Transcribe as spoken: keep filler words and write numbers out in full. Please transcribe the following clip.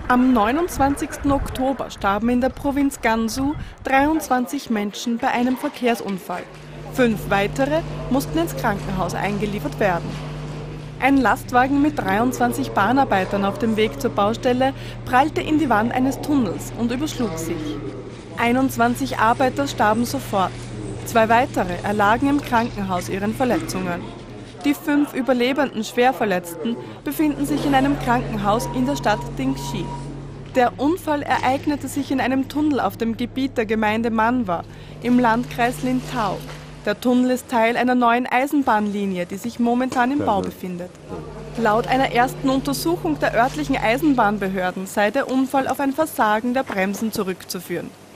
Am neunundzwanzigsten Oktober starben in der Provinz Gansu dreiundzwanzig Menschen bei einem Verkehrsunfall. Fünf weitere mussten ins Krankenhaus eingeliefert werden. Ein Lastwagen mit dreiundzwanzig Bahnarbeitern auf dem Weg zur Baustelle prallte in die Wand eines Tunnels und überschlug sich. einundzwanzig Arbeiter starben sofort. Zwei weitere erlagen im Krankenhaus ihren Verletzungen. Die fünf überlebenden Schwerverletzten befinden sich in einem Krankenhaus in der Stadt Dingxi. Der Unfall ereignete sich in einem Tunnel auf dem Gebiet der Gemeinde Manwa im Landkreis Lintau. Der Tunnel ist Teil einer neuen Eisenbahnlinie, die sich momentan im Bau befindet. Laut einer ersten Untersuchung der örtlichen Eisenbahnbehörden sei der Unfall auf ein Versagen der Bremsen zurückzuführen.